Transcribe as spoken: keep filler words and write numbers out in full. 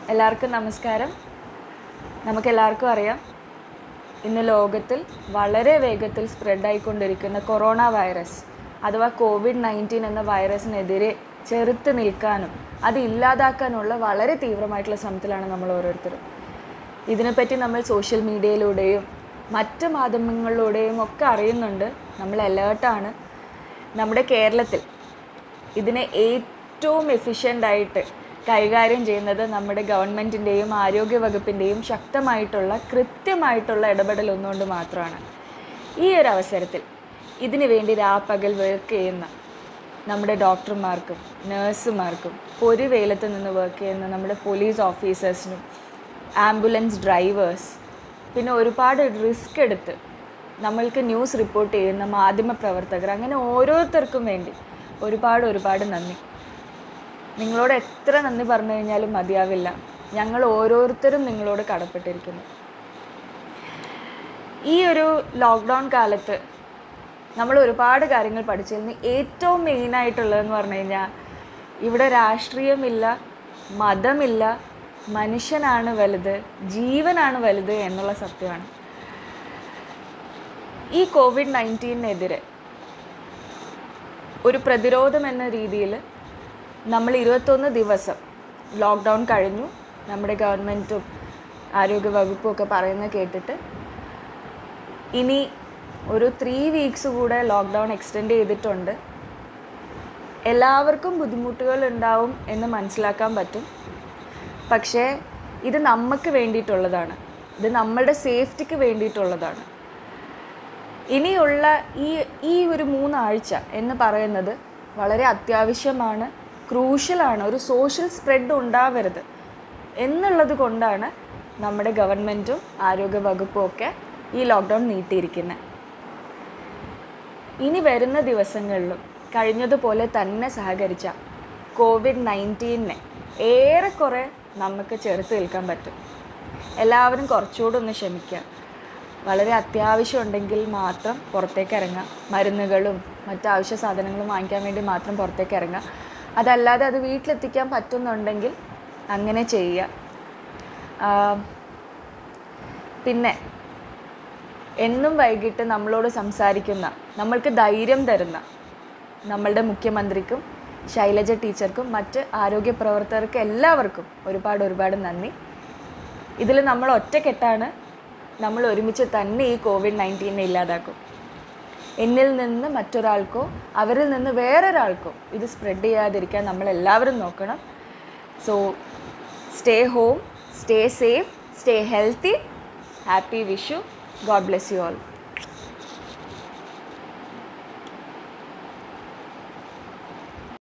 എല്ലാവർക്കും നമസ്കാരം. നമുക്കെല്ലാവർക്കും അറിയാം, ഇന്ന് ലോകത്തിൽ വളരെ വേഗത്തിൽ സ്പ്രെഡ് ആയിക്കൊണ്ടിരിക്കുന്ന കൊറോണ വൈറസ് അഥവാ കോവിഡ് നയൻറ്റീൻ എന്ന വൈറസിനെതിരെ ചെറുത്ത് നിൽക്കാനും അത് ഇല്ലാതാക്കാനുള്ള വളരെ തീവ്രമായിട്ടുള്ള ശ്രമത്തിലാണ് നമ്മൾ ഓരോരുത്തരും. ഇതിനെപ്പറ്റി നമ്മൾ സോഷ്യൽ മീഡിയയിലൂടെയും മറ്റ് മാധ്യമങ്ങളിലൂടെയും ഒക്കെ അറിയുന്നുണ്ട്. നമ്മൾ അലേർട്ടാണ്. നമ്മുടെ കേരളത്തിൽ ഇതിനെ ഏറ്റവും എഫിഷ്യൻ്റായിട്ട് കൈകാര്യം ചെയ്യുന്നത് നമ്മുടെ ഗവൺമെൻറ്റിൻ്റെയും ആരോഗ്യ വകുപ്പിൻ്റെയും ശക്തമായിട്ടുള്ള കൃത്യമായിട്ടുള്ള ഇടപെടൽ ഒന്നുകൊണ്ട് മാത്രമാണ്. ഈ ഒരു അവസരത്തിൽ ഇതിനു വേണ്ടി രാപ്പകൽ വർക്ക് ചെയ്യുന്ന നമ്മുടെ ഡോക്ടർമാർക്കും നഴ്സുമാർക്കും പൊരുവേലത്ത് നിന്ന് വർക്ക് ചെയ്യുന്ന നമ്മുടെ പോലീസ് ഓഫീസേഴ്സിനും ആംബുലൻസ് ഡ്രൈവേഴ്സ്, പിന്നെ ഒരുപാട് റിസ്ക് എടുത്ത് നമ്മൾക്ക് ന്യൂസ് റിപ്പോർട്ട് ചെയ്യുന്ന മാധ്യമ പ്രവർത്തകർ, അങ്ങനെ ഓരോരുത്തർക്കും വേണ്ടി ഒരുപാട് ഒരുപാട് നന്ദി. നിങ്ങളോട് എത്ര നന്ദി പറഞ്ഞു കഴിഞ്ഞാലും മതിയാവില്ല. ഞങ്ങൾ ഓരോരുത്തരും നിങ്ങളോട് കടപ്പെട്ടിരിക്കുന്നു. ഈ ഒരു ലോക്ക്ഡൗൺ കാലത്ത് നമ്മൾ ഒരുപാട് കാര്യങ്ങൾ പഠിച്ചിരുന്നു. ഏറ്റവും മെയിനായിട്ടുള്ളതെന്ന് പറഞ്ഞു കഴിഞ്ഞാൽ ഇവിടെ രാഷ്ട്രീയമില്ല, മതമില്ല, മനുഷ്യനാണ് വലുത്, ജീവനാണ് വലുത് എന്നുള്ള സത്യമാണ്. ഈ കോവിഡ് നയൻറ്റീനെതിരെ ഒരു പ്രതിരോധം എന്ന രീതിയിൽ നമ്മൾ ഇരുപത്തൊന്ന് ദിവസം ലോക്ക്ഡൗൺ കഴിഞ്ഞു. നമ്മുടെ ഗവൺമെൻറ്റും ആരോഗ്യ വകുപ്പും ഒക്കെ പറയുന്നത് കേട്ടിട്ട് ഇനി ഒരു ത്രീ വീക്സ് കൂടെ ലോക്ക്ഡൗൺ എക്സ്റ്റെൻഡ് ചെയ്തിട്ടുണ്ട്. എല്ലാവർക്കും ബുദ്ധിമുട്ടുകൾ ഉണ്ടാവും എന്ന് മനസ്സിലാക്കാൻ പറ്റും. പക്ഷേ ഇത് നമുക്ക് വേണ്ടിയിട്ടുള്ളതാണ്, ഇത് നമ്മളുടെ സേഫ്റ്റിക്ക് വേണ്ടിയിട്ടുള്ളതാണ്. ഇനിയുള്ള ഈ ഈ ഒരു മൂന്നാഴ്ച എന്ന് പറയുന്നത് വളരെ അത്യാവശ്യമാണ്, ക്രൂഷ്യലാണ്. ഒരു സോഷ്യൽ സ്പ്രെഡ് ഉണ്ടാവരുത് എന്നുള്ളത് കൊണ്ടാണ് നമ്മുടെ ഗവൺമെൻറ്റും ആരോഗ്യ വകുപ്പും ഒക്കെ ഈ ലോക്ക്ഡൗൺ നീട്ടിയിരിക്കുന്നത്. ഇനി വരുന്ന ദിവസങ്ങളിലും കഴിഞ്ഞതുപോലെ തന്നെ സഹകരിച്ച കോവിഡ് നയൻറ്റീനെ ഏറെക്കുറെ നമുക്ക് ചെറുത്ത് നിൽക്കാൻ പറ്റും. എല്ലാവരും കുറച്ചുകൂടെ ഒന്ന് ക്ഷമിക്കുക. വളരെ അത്യാവശ്യം ഉണ്ടെങ്കിൽ മാത്രം പുറത്തേക്ക് ഇറങ്ങുക. മരുന്നുകളും മറ്റ് ആവശ്യ സാധനങ്ങളും വാങ്ങിക്കാൻ വേണ്ടി മാത്രം പുറത്തേക്ക് ഇറങ്ങുക. അതല്ലാതെ അത് വീട്ടിലെത്തിക്കാൻ പറ്റുന്നുണ്ടെങ്കിൽ അങ്ങനെ ചെയ്യുക. പിന്നെ എന്നും വൈകിട്ട് നമ്മളോട് സംസാരിക്കുന്ന, നമ്മൾക്ക് ധൈര്യം തരുന്ന നമ്മളുടെ മുഖ്യമന്ത്രിക്കും ശൈലജ ടീച്ചർക്കും മറ്റ് ആരോഗ്യ പ്രവർത്തകർക്കും എല്ലാവർക്കും ഒരുപാട് ഒരുപാട് നന്ദി. ഇതിൽ നമ്മൾ ഒറ്റക്കെട്ടാണ്. നമ്മൾ ഒരുമിച്ച് തന്നെ ഈ കോവിഡ് നയൻറ്റീനെ ഇല്ലാതാക്കും. എന്നിൽ നിന്ന് മറ്റൊരാൾക്കോ അവരിൽ നിന്ന് വേറൊരാൾക്കോ ഇത് സ്പ്രെഡ് ചെയ്യാതിരിക്കാൻ നമ്മളെല്ലാവരും നോക്കണം. So stay home, stay safe, stay healthy. Happy Vishu. God bless you all.